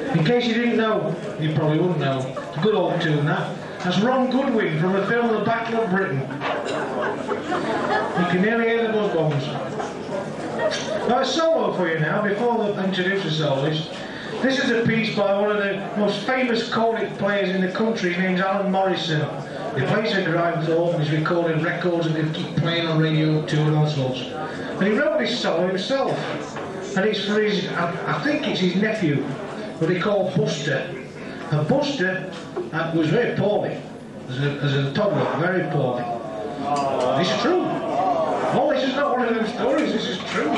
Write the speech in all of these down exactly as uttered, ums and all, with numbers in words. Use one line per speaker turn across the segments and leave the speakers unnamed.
In case you didn't know, you probably wouldn't know, it's a good old tune that. That's Ron Goodwin from the film The Battle of Britain. You can nearly hear the buzz bombs. Now a solo for you now, before I introduce the soloist. This is a piece by one of the most famous cornet players in the country, named Alan Morrison. He plays a grindthorpe, he's recorded records and they keep playing on radio too and all sorts. And he wrote this solo himself. And it's for his, I, I think it's his nephew, what he called Buster. And Buster uh, was very poorly, as a, as a toddler, very poorly. This is true. Oh, this is not one of them stories, this is true.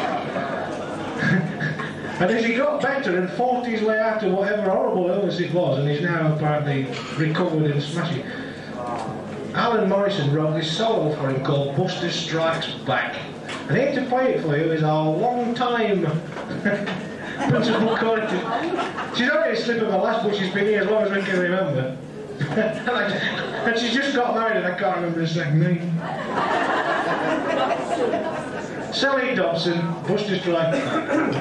And as he got better and fought his way out of whatever horrible illness it was, and he's now apparently recovered and smashing, Alan Morrison wrote this solo for him called Buster Strikes Back. And here to play it for you is our long-time principal cornet. She's only a slip of the last, but she's been here as long as we can remember. And she's just got married and I can't remember her second name. Sally Dobson, Buster Strikes Back.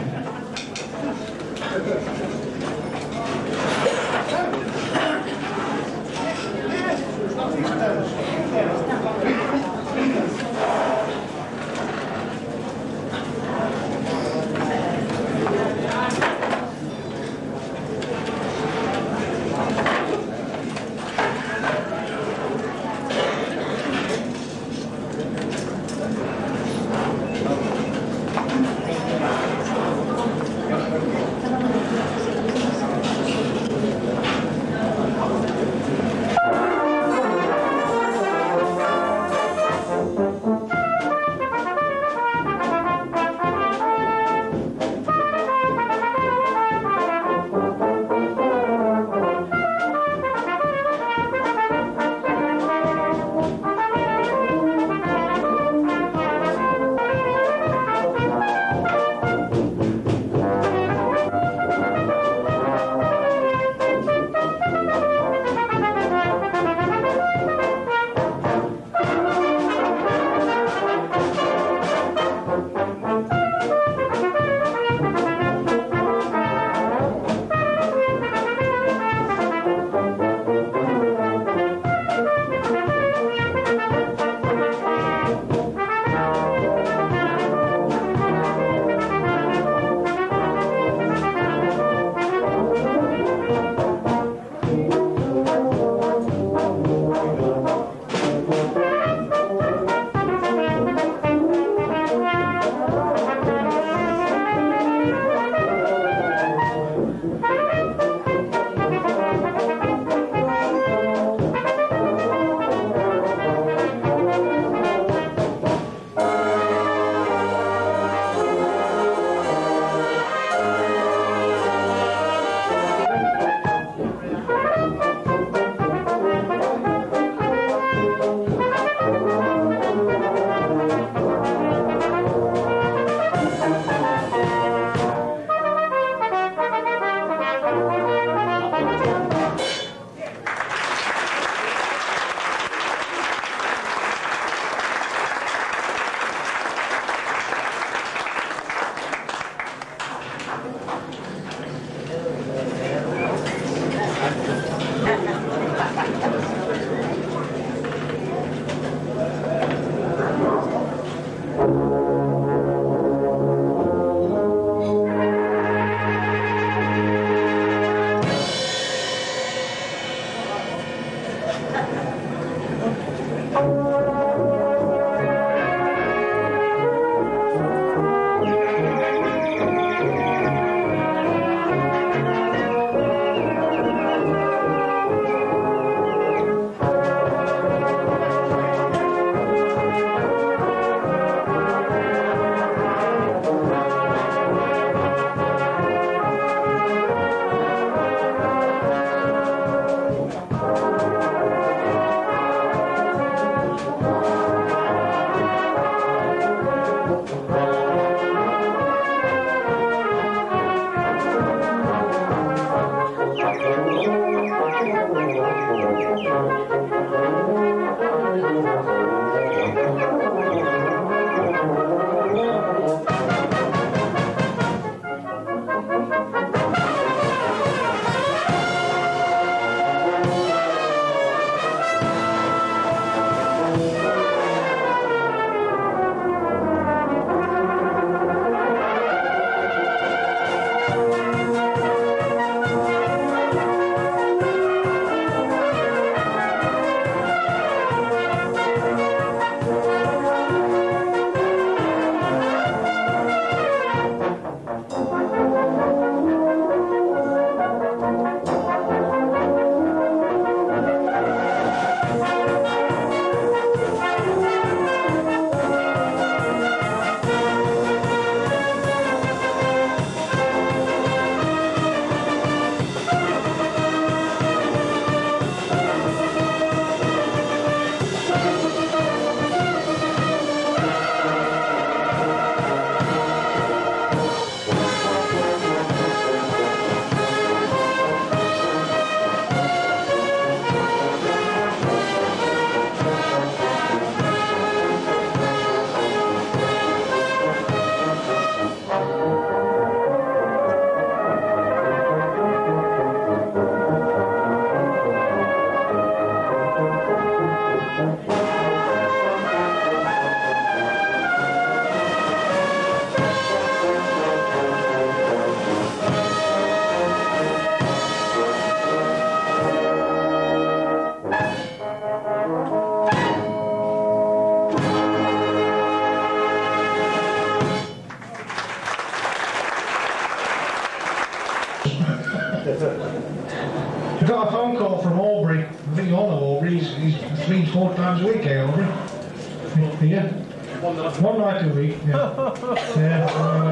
Aubrey. I think you all know Aubrey. He's, he's three, four times a week, eh, Aubrey? Yeah. One night. One night a week, yeah. yeah.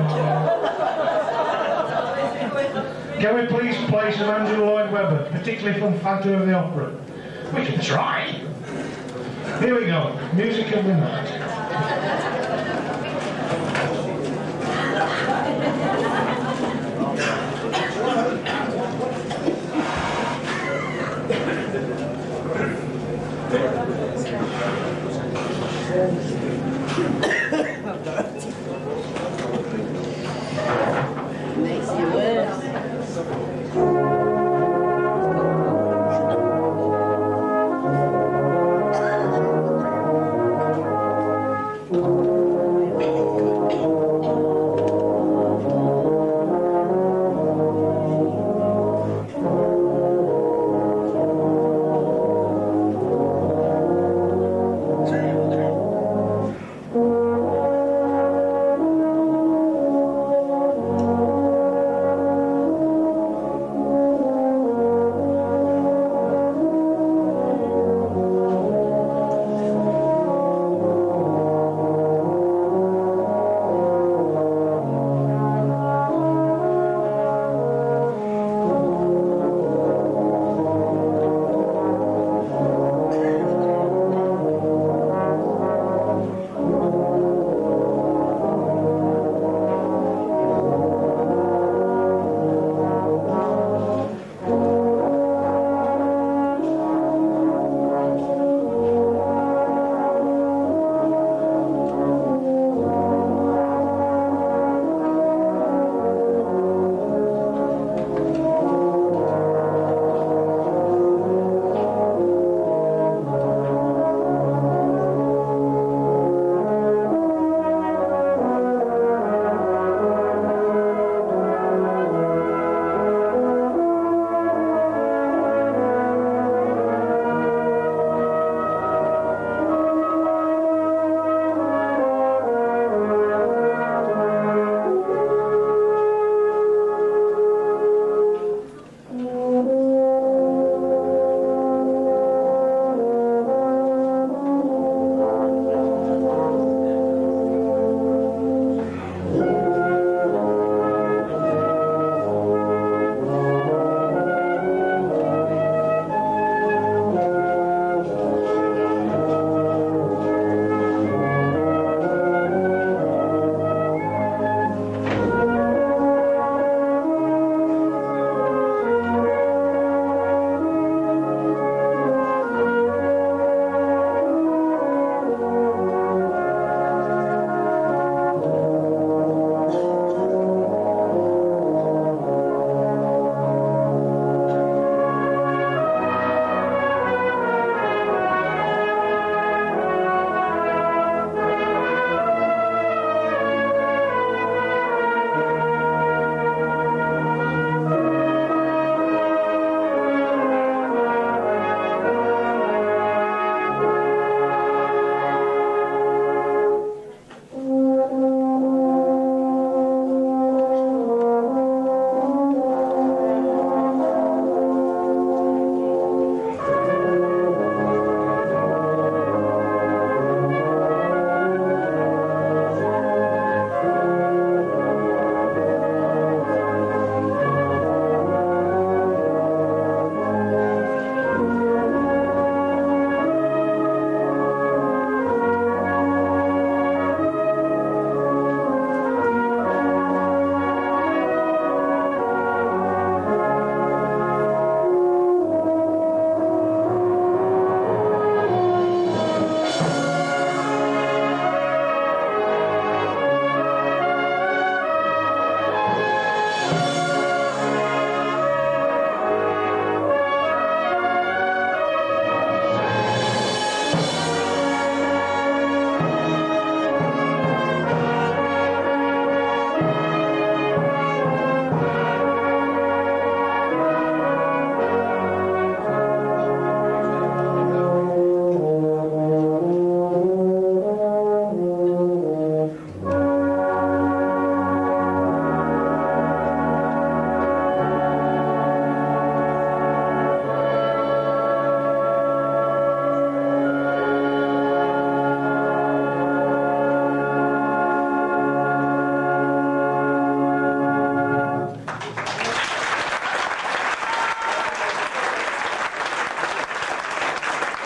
Uh, Can we please play some Andrew Lloyd Webber, particularly from Phantom of the Opera? We can try. Here we go. Music of the night.
Makes you worse.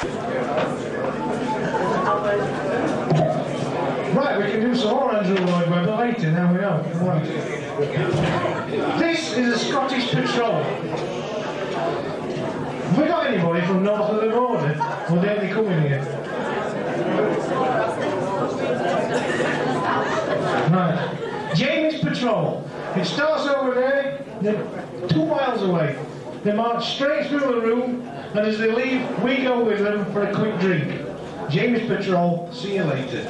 Right, we can do some more Andrew Lloyd Webber later, now we know. Right. This is a Scottish patrol. Have we got anybody from north of the border? Or they only come in here? Right. Jamie's patrol. It starts over there, then two miles away. They march straight through the room, and as they leave, we go with them for a quick drink. Jamie's patrol, see you later.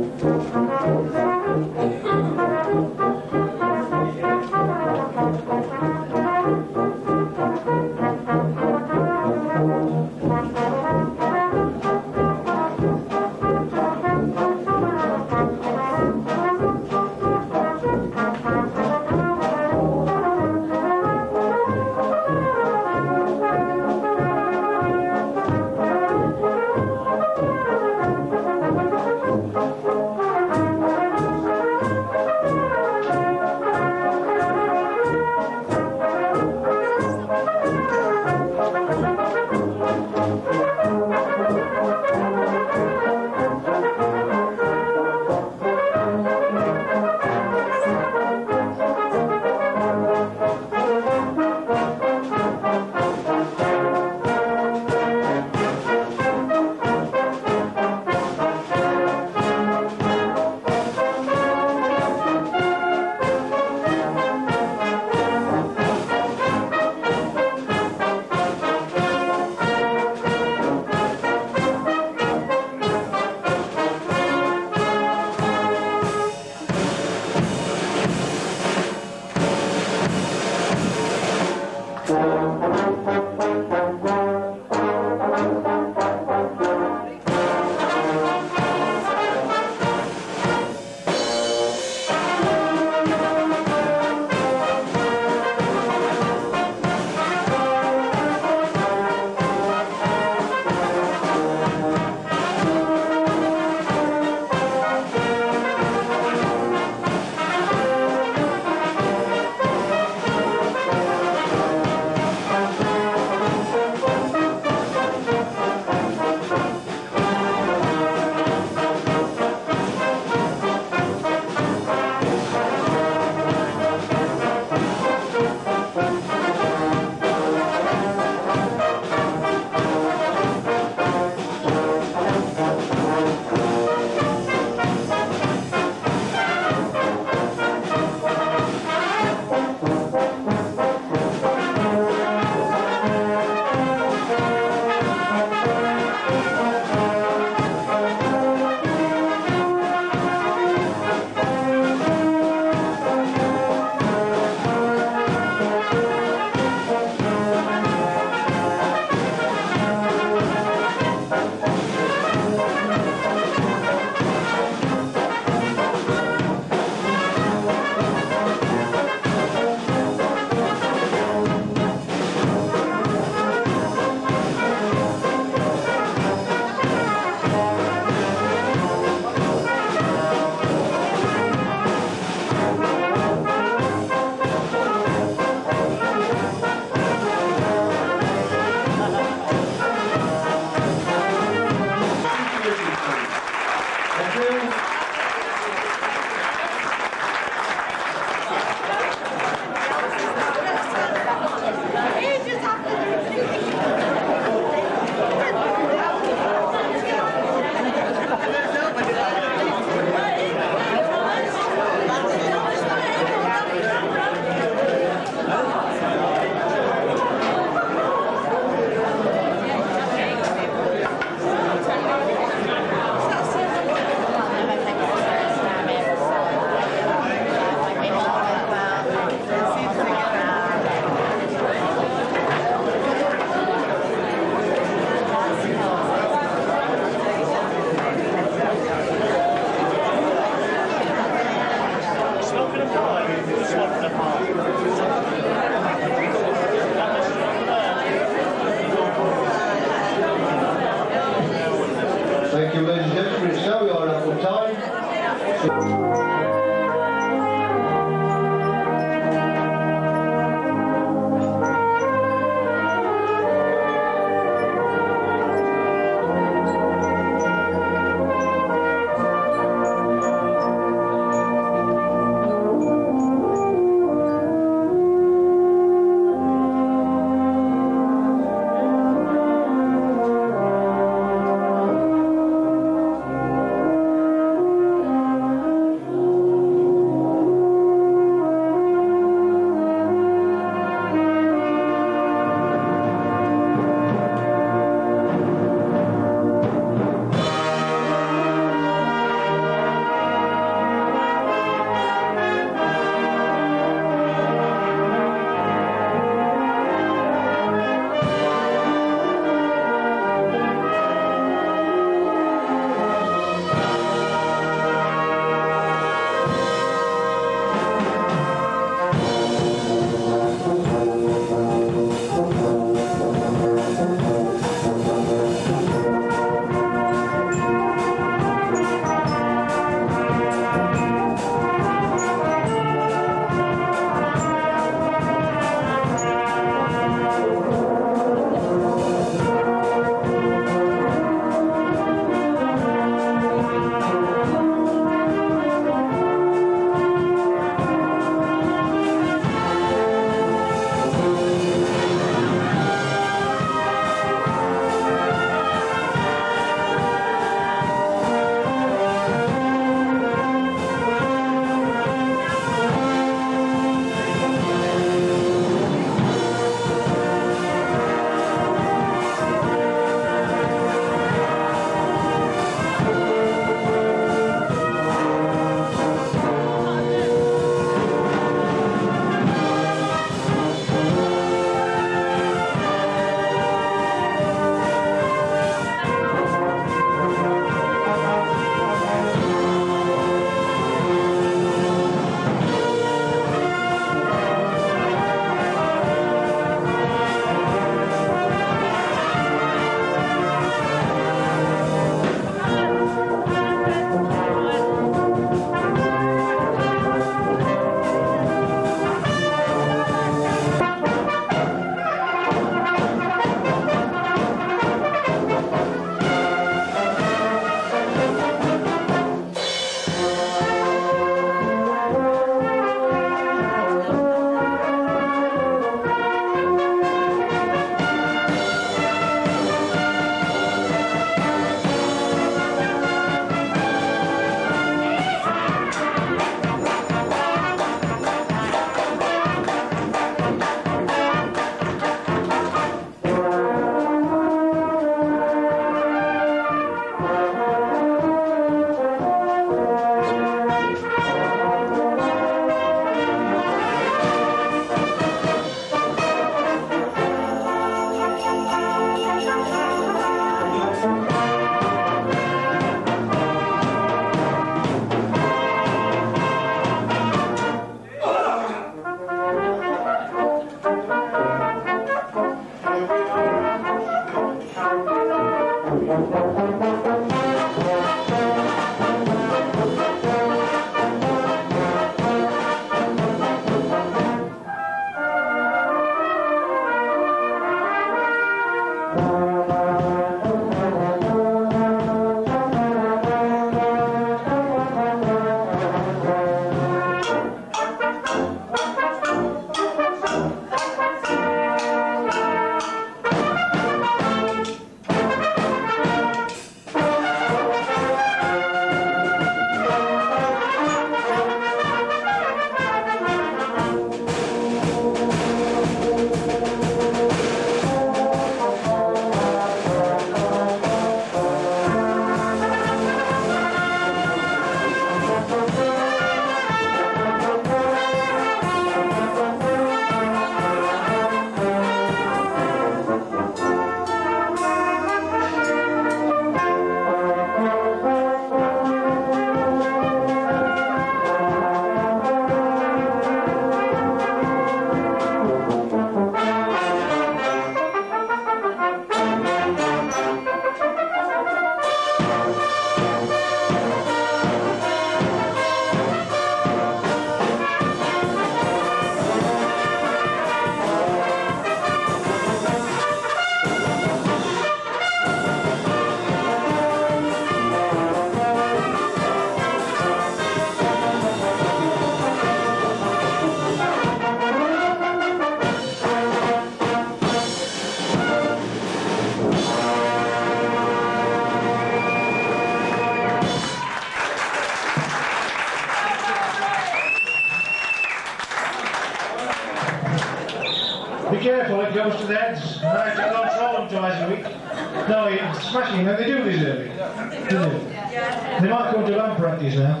goes to the heads. I have to control them twice a week. No, yeah, smashing them. They do deserve it. Do they? They might come to band practice now.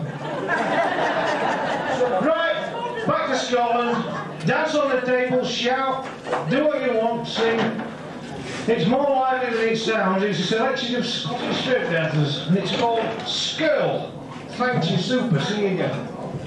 Right, back to Scotland. Dance on the table, shout, do what you want, sing. It's more lively than it sounds. It's a selection of Scottish folk dancers, and it's called Skirl. Thanks, you super. See you again.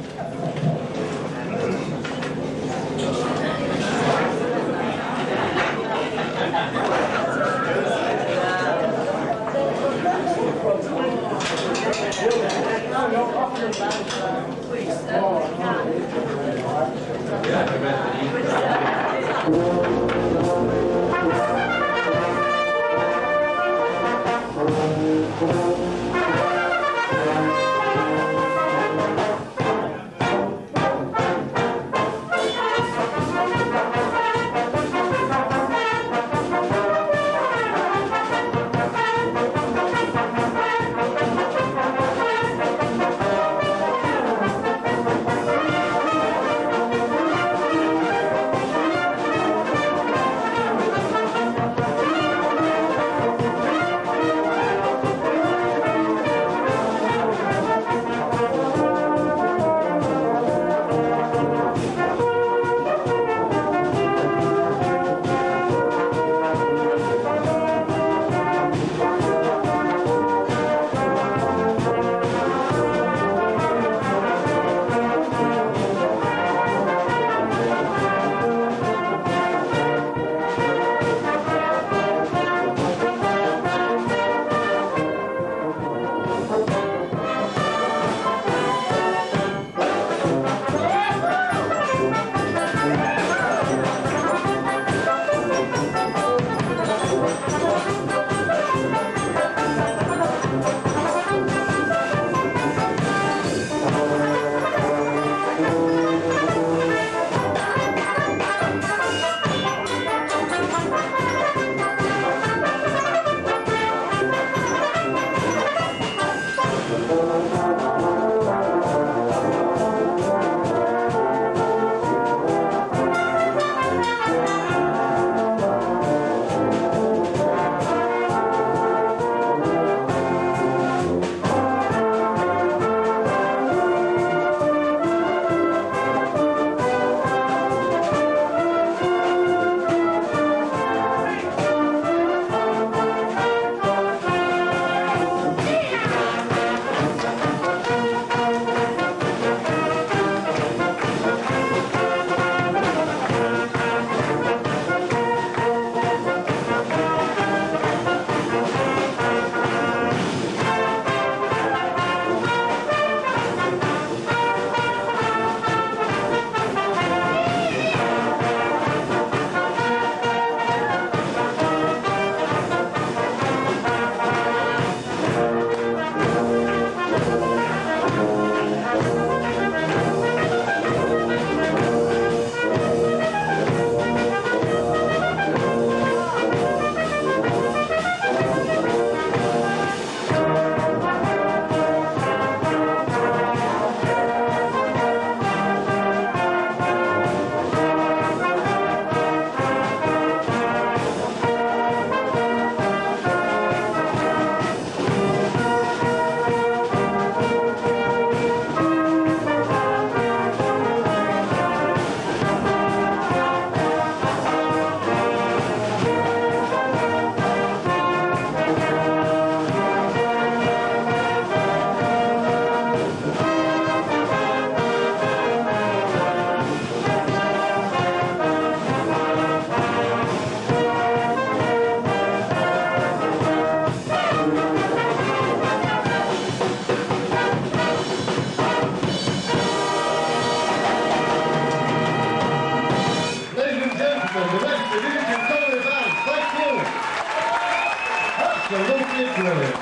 Absolutely brilliant.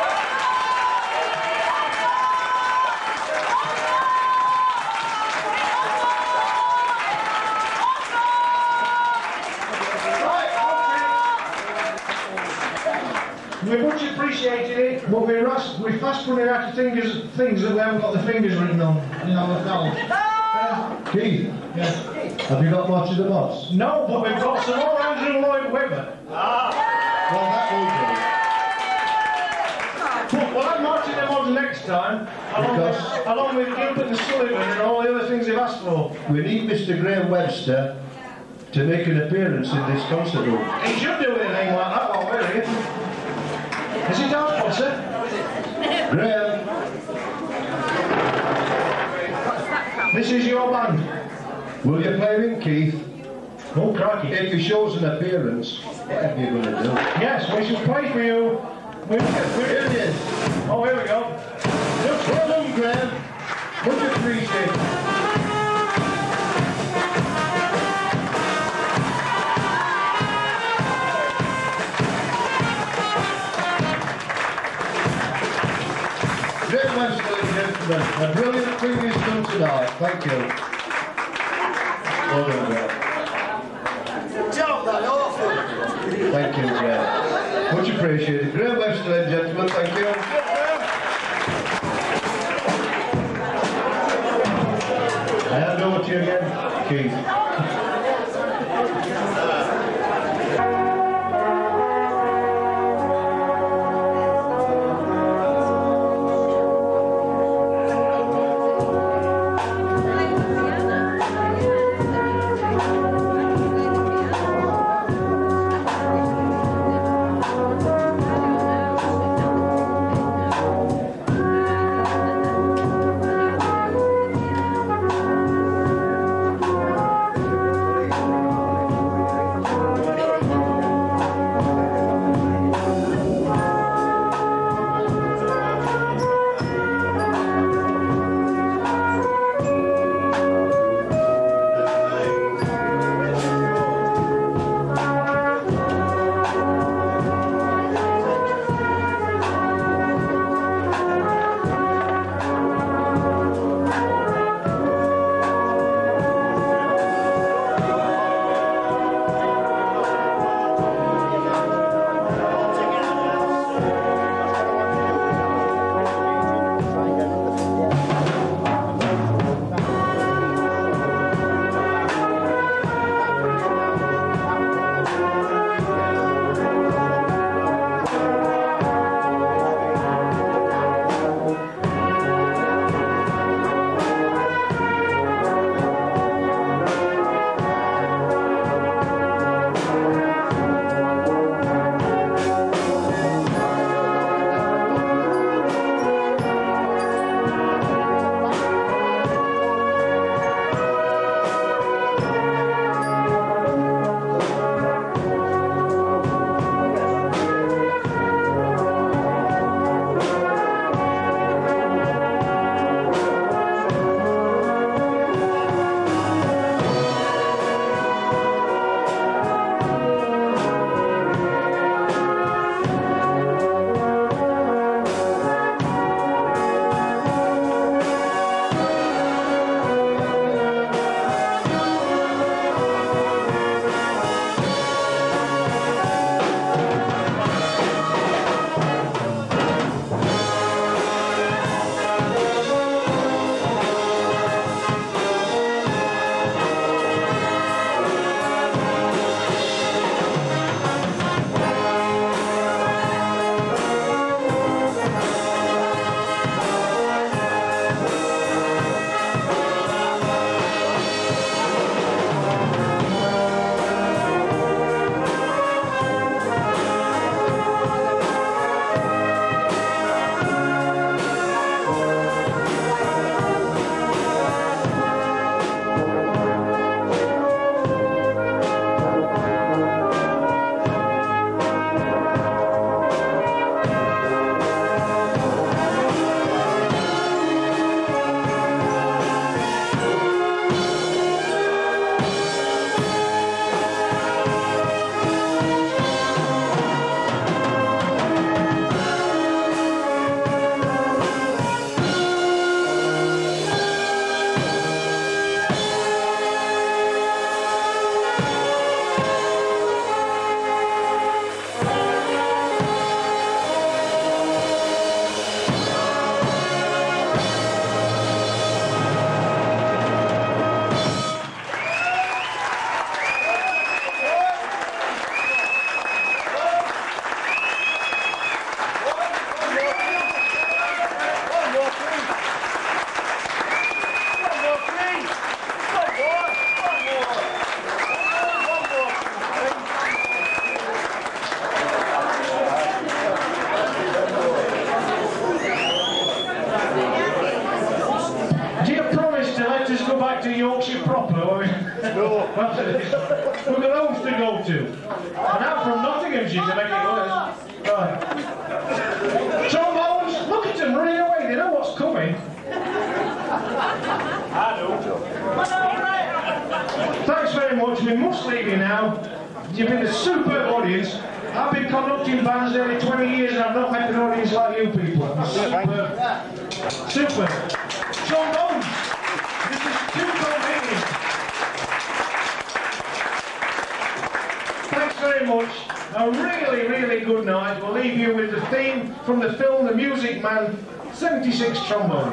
We much appreciated it, but we're, rust, we're fast running out of fingers, things that we haven't got the fingers written on, you know, the fellas.
Keith?
Yes.
Have you got much of the moss?
No, but we've got some more Andrew Lloyd Webber.
Ah! Well, that will do.
But we'll have marching them on next time, along with, along with Gilbert and Sullivan and all the other things they've asked for.
We need Mister Graham Webster to make an appearance in this concert room.
He should do anything like that while we're here. Is it our sponsor?
Graham!
This is your band.
Will you play him, Keith?
Oh, crikey.
If he shows an appearance, whatever you're going to do.
Yes, we shall play for you. We're, we're,
Here it is.
oh, here we go.
Just well done, Graham. Much appreciated. Graham Webster, ladies and gentlemen, a brilliant thing he's done tonight. Thank you. Well done, Graham. Thank you, Graham. Much appreciated. Graham Webster, ladies and gentlemen, thank you. I hand over to you again, Keith.
back to Yorkshire proper. I mean, no. We've got homes to go to. And I'm from Nottinghamshire to make it worse. Right. Trombones, look at them running away. They know what's coming. I do. Thanks very much. We must leave you now. You've been a superb audience. I've been conducting bands nearly twenty years and I've not met an audience like you people. Superb. Superb. Trombones. This is too convenient. Thanks very much. A really, really good night. We'll leave you with the theme from the film The Music Man, seventy-six Trombones.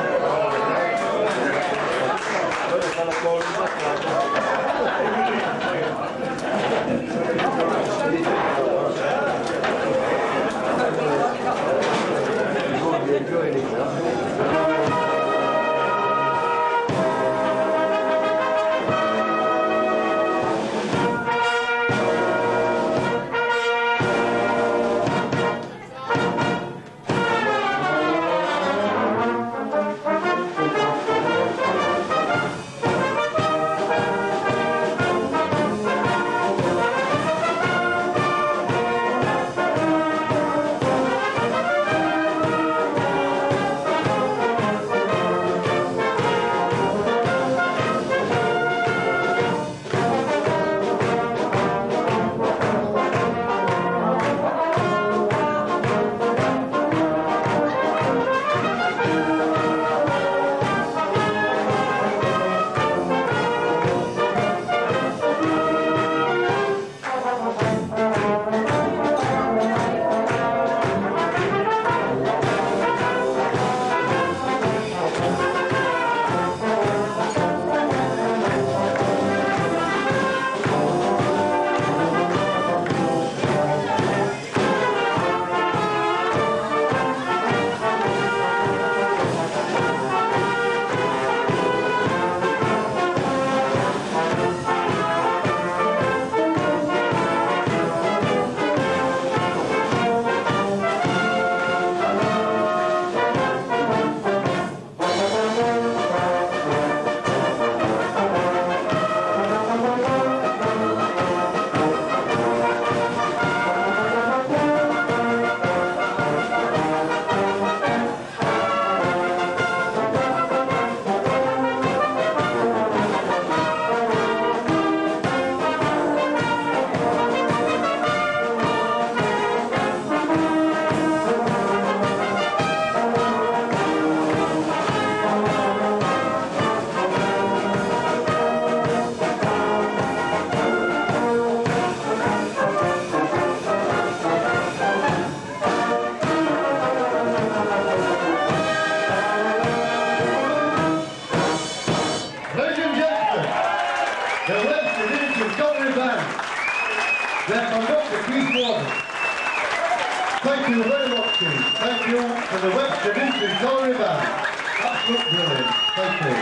The Dinnington Colliery Band, their conductor Keith Wardle. Thank you very much, Keith. Thank you for the Dinnington Colliery Band. Absolutely brilliant. Thank you.